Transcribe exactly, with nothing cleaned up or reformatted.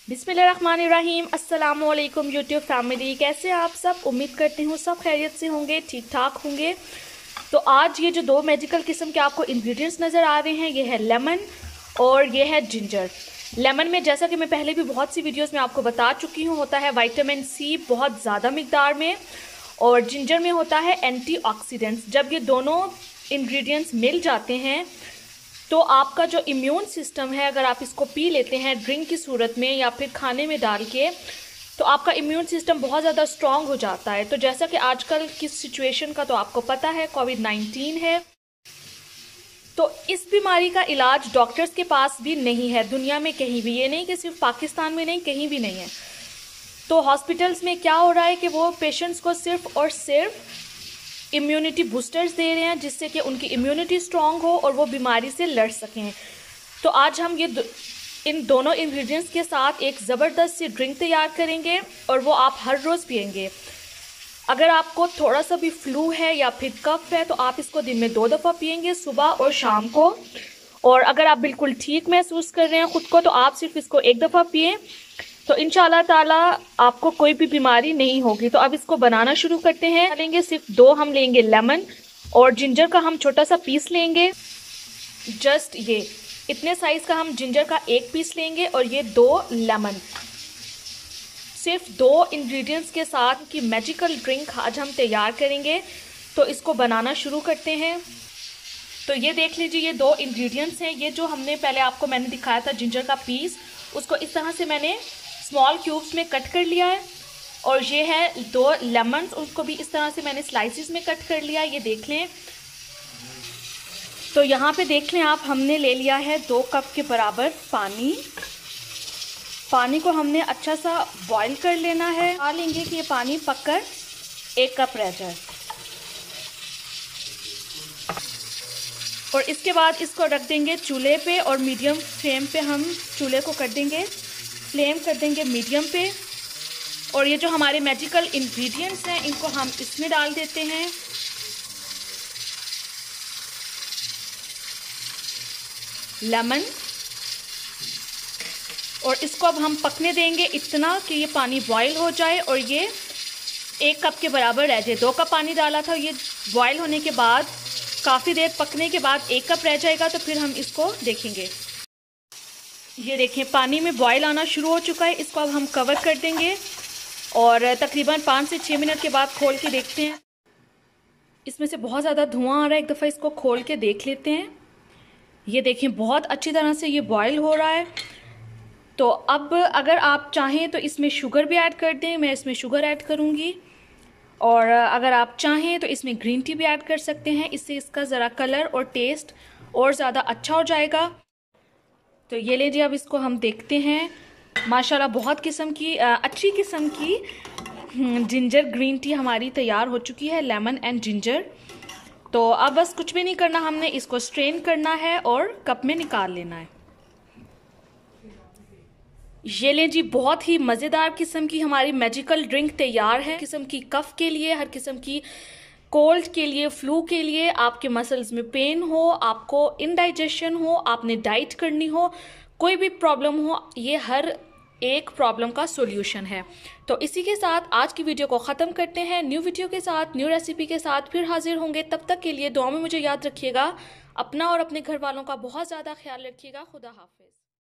बिस्मिल्लाहिर्रहमानिर्रहीम। अस्सलाम वालेकुम यूट्यूब फैमिली, कैसे आप सब? उम्मीद करती हूँ सब खैरियत से होंगे, ठीक ठाक होंगे। तो आज ये जो दो मैजिकल किस्म के आपको इंग्रेडिएंट्स नज़र आ रहे हैं, ये है लेमन और ये है जिंजर। लेमन में, जैसा कि मैं पहले भी बहुत सी वीडियोस में आपको बता चुकी हूँ, होता है विटामिन सी बहुत ज़्यादा मिकदार में, और जिंजर में होता है एंटीऑक्सीडेंट्स। जब ये दोनों इंग्रेडिएंट्स मिल जाते हैं तो आपका जो इम्यून सिस्टम है, अगर आप इसको पी लेते हैं ड्रिंक की सूरत में या फिर खाने में डाल के, तो आपका इम्यून सिस्टम बहुत ज़्यादा स्ट्रांग हो जाता है। तो जैसा कि आजकल की सिचुएशन का तो आपको पता है, कोविड नाइन्टीन है, तो इस बीमारी का इलाज डॉक्टर्स के पास भी नहीं है दुनिया में कहीं भी। ये नहीं कि सिर्फ पाकिस्तान में नहीं, कहीं भी नहीं है। तो हॉस्पिटल्स में क्या हो रहा है कि वो पेशेंट्स को सिर्फ और सिर्फ इम्यूनिटी बूस्टर्स दे रहे हैं, जिससे कि उनकी इम्यूनिटी स्ट्रांग हो और वो बीमारी से लड़ सकें। तो आज हम ये दो, इन दोनों इंग्रेडिएंट्स के साथ एक ज़बरदस्त सी ड्रिंक तैयार करेंगे और वो आप हर रोज़ पिएंगे। अगर आपको थोड़ा सा भी फ्लू है या फिर कफ है तो आप इसको दिन में दो दफ़ा पिएंगे, सुबह और शाम को। और अगर आप बिल्कुल ठीक महसूस कर रहे हैं ख़ुद को, तो आप सिर्फ इसको एक दफ़ा पिएं, तो इंशाल्लाह ताला आपको कोई भी बीमारी नहीं होगी। तो अब इसको बनाना शुरू करते हैं। लेंगे सिर्फ दो हम लेंगे लेमन, और जिंजर का हम छोटा सा पीस लेंगे। जस्ट ये इतने साइज़ का हम जिंजर का एक पीस लेंगे और ये दो लेमन। सिर्फ दो इंग्रेडिएंट्स के साथ की मैजिकल ड्रिंक आज हम तैयार करेंगे। तो इसको बनाना शुरू करते हैं। तो ये देख लीजिए, ये दो इंग्रेडिएंट्स हैं। ये जो हमने पहले आपको मैंने दिखाया था जिंजर का पीस, उसको इस तरह से मैंने स्मॉल क्यूब्स में कट कर लिया है। और ये है दो लेमन्स, उसको भी इस तरह से मैंने स्लाइसिस में कट कर लिया, ये देख लें। तो यहाँ पे देख लें आप, हमने ले लिया है दो कप के बराबर पानी। पानी को हमने अच्छा सा बॉईल कर लेना है। आ लेंगे कि ये पानी पककर एक कप रह जाए। और इसके बाद इसको रख देंगे चूल्हे पे, और मीडियम फ्लेम पे हम चूल्हे को कर देंगे, फ्लेम कर देंगे मीडियम पे। और ये जो हमारे मैजिकल इंग्रेडिएंट्स हैं, इनको हम इसमें डाल देते हैं। लेमन, और इसको अब हम पकने देंगे इतना कि ये पानी बॉईल हो जाए और ये एक कप के बराबर रह जाए। दो कप पानी डाला था, ये बॉईल होने के बाद काफ़ी देर पकने के बाद एक कप रह जाएगा। तो फिर हम इसको देखेंगे। ये देखें, पानी में बॉईल आना शुरू हो चुका है। इसको अब हम कवर कर देंगे और तकरीबन पाँच से छः मिनट के बाद खोल के देखते हैं। इसमें से बहुत ज़्यादा धुआं आ रहा है, एक दफ़ा इसको खोल के देख लेते हैं। ये देखें, बहुत अच्छी तरह से ये बॉईल हो रहा है। तो अब अगर आप चाहें तो इसमें शुगर भी ऐड कर दें, मैं इसमें शुगर ऐड करूँगी। और अगर आप चाहें तो इसमें ग्रीन टी भी ऐड कर सकते हैं, इससे इसका ज़रा कलर और टेस्ट और ज़्यादा अच्छा हो जाएगा। तो ये लीजिए, अब इसको हम देखते हैं। माशाल्लाह बहुत किस्म की अच्छी किस्म की जिंजर ग्रीन टी हमारी तैयार हो चुकी है, लेमन एंड जिंजर। तो अब बस कुछ भी नहीं करना, हमने इसको स्ट्रेन करना है और कप में निकाल लेना है। ये ले जी, बहुत ही मज़ेदार किस्म की हमारी मैजिकल ड्रिंक तैयार है। किस्म की कफ के लिए, हर किस्म की कोल्ड के लिए, फ्लू के लिए, आपके मसल्स में पेन हो, आपको इनडाइजेशन हो, आपने डाइट करनी हो, कोई भी प्रॉब्लम हो, ये हर एक प्रॉब्लम का सॉल्यूशन है। तो इसी के साथ आज की वीडियो को ख़त्म करते हैं। न्यू वीडियो के साथ, न्यू रेसिपी के साथ फिर हाजिर होंगे। तब तक के लिए दुआ में मुझे याद रखिएगा। अपना और अपने घर वालों का बहुत ज़्यादा ख्याल रखिएगा। खुदा हाफिज़।